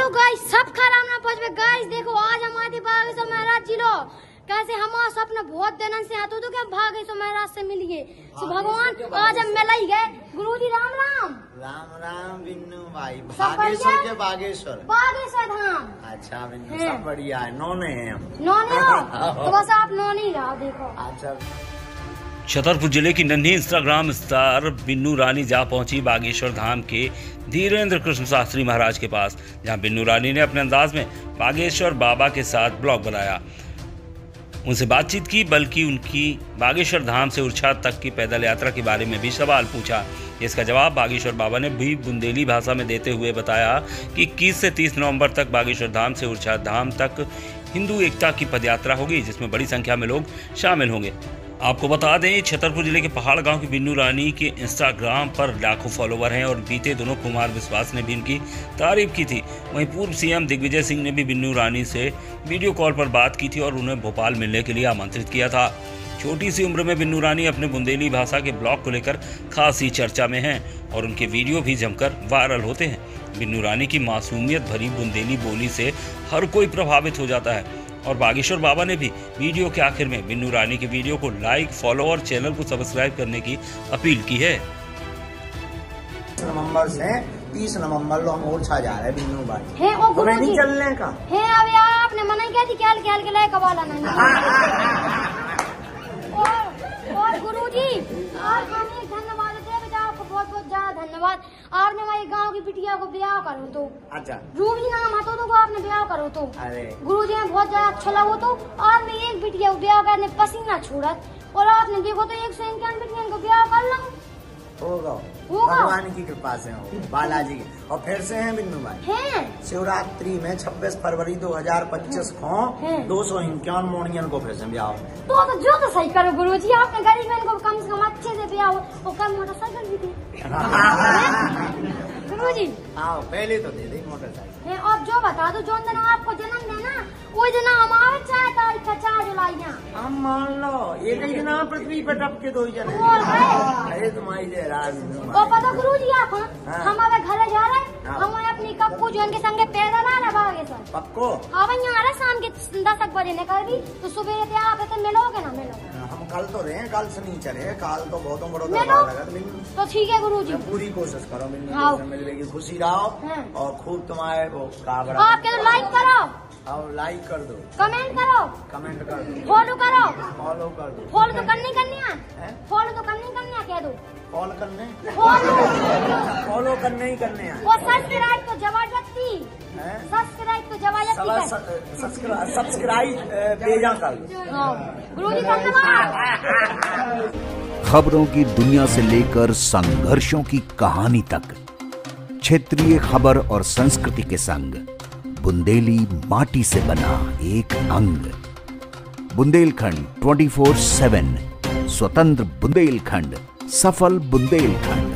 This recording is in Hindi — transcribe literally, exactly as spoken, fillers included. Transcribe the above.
हेलो गाइस, सब खराब ना पहुंच गाइस। देखो आज हम आते बागेश्वर महाराज जिलो कैसे हमारा सपना बहुत दिनों से आता तो क्या बागेश्वर महाराज से मिलिए। तो भगवान आज हम मिल ही गए। गुरुजी राम राम। राम राम बिन्नू भाई। बागेश्वर के बागेश्वर बागेश्वर धाम। अच्छा बिन्नू, सब बढ़िया है। नौने हैं हम। नौने हो तो बस आप नौने ही रहो। देखो अच्छा, छतरपुर जिले की नन्ही इंस्टाग्राम स्टार बिन्नू रानी जा पहुंची बागेश्वर धाम के धीरेन्द्र कृष्ण शास्त्री महाराज के पास, जहां बिन्नू रानी ने अपने अंदाज में बागेश्वर बाबा के साथ ब्लॉग बनाया, उनसे बातचीत की, बल्कि उनकी बागेश्वर धाम से उरछा तक की पैदल यात्रा के बारे में भी सवाल पूछा। इसका जवाब बागेश्वर बाबा ने भी बुंदेली भाषा में देते हुए बताया कि इक्कीस से तीस नवंबर तक बागेश्वर धाम से उरछा धाम तक हिंदू एकता की पदयात्रा होगी, जिसमें बड़ी संख्या में लोग शामिल होंगे। आपको बता दें, छतरपुर जिले के पहाड़ गांव की बिन्नू रानी के इंस्टाग्राम पर लाखों फॉलोवर हैं और बीते दिनों कुमार विश्वास ने भी इनकी तारीफ की थी। वहीं पूर्व सीएम दिग्विजय सिंह ने भी बिन्नू रानी से वीडियो कॉल पर बात की थी और उन्हें भोपाल मिलने के लिए आमंत्रित किया था। छोटी सी उम्र में बिन्नू रानी अपने बुंदेली भाषा के ब्लॉग को लेकर खासी चर्चा में हैं और उनके वीडियो भी जमकर वायरल होते हैं। बिन्नू रानी की मासूमियत भरी बुंदेली बोली से हर कोई प्रभावित हो जाता है और बागेश्वर बाबा ने भी वीडियो के आखिर में बिन्नू रानी के वीडियो को लाइक, फॉलो और चैनल को सब्सक्राइब करने की अपील की है। नवंबर से तीस नवंबर लो हम ओरछा जा रहे हैं बिन्नू भाई। है ओ गुरुजी नहीं चलने का है। अब यार आपने मना किया थी क्या क्या के लाए कबाला नहीं। और और गुरुजी आज हम एक धन्यवाद देते हैं, आपको बहुत बहुत ज्यादा धन्यवाद। आपने हमारे गांव की बिटिया को ब्याह करो तो अच्छा रूबी नाम आता तो आपने ब्याह करो तो अरे गुरुजी में बहुत ज्यादा अच्छा लगा। तो आपने एक बिटिया को ब्याह करने पसीना छोड़ा और आपने देखो तो एक सौ इक्यावन बिटिया को ब्याह कर लो होगा भगवान की कृपा से हो, बालाजी की। और फिर से हैं बिन्नू भाई हैं शिवरात्रि में छब्बीस फरवरी दो हजार पच्चीस को दो सौ इक्यावन मोड़ियन को फिर से ब्याह तो, तो जो तो सही करो गुरुजी। आपने गरीब बहन को कम से कम अच्छे से ब्याह हो और कम मोटरसाइकिल भी दी गुरुजी। हाँ पहले तो दे दे मोटरसाइकिल है। और जो बता दो जो दिन आपको जन्म देना वो दिन हमारे चार तारीख का चार जुलाई हम मान लो एक ही दिन पृथ्वी पे टप के दो जने। अरे तुम्हारी जय राज। और पता गुरुजी आप हमारे घर जा रहे हैं, हम अपनी कक्कू जो उनके संगे पैदल आ रहे बागेश्वर पक्को। हाँ वही आ रहे शाम के दस एक बजे निकल भी तो सुबह थे आप तो मिलोगे ना मिलोगे। हम कल तो रहे कल से नहीं चले, कल तो बहुत बड़ो तो ठीक है गुरुजी। पूरी कोशिश करो मिलने की, खुशी रहो और खूब तुम्हारे वो आपके तो लाइक करो और लाइक कर दो, कमेंट करो, कमेंट कर दो, फॉलो करो, फॉलो कर दो। फॉलो तो करनी करनी है, फॉलो तो करनी करनी है, कह दो फॉलो करने फॉलो फॉलो करने ही करने हैं। और सब्सक्राइब तो जबरदस्ती, सब्सक्राइब तो जबरदस्ती, सब्सक्राइब बेजा कर दो। गुरुजी धन्यवाद। खबरों की दुनिया से लेकर संघर्षों की कहानी तक, क्षेत्रीय खबर और संस्कृति के संग बुंदेली माटी से बना एक अंग। बुंदेलखंड चौबीस सात, स्वतंत्र बुंदेलखंड, सफल बुंदेलखंड।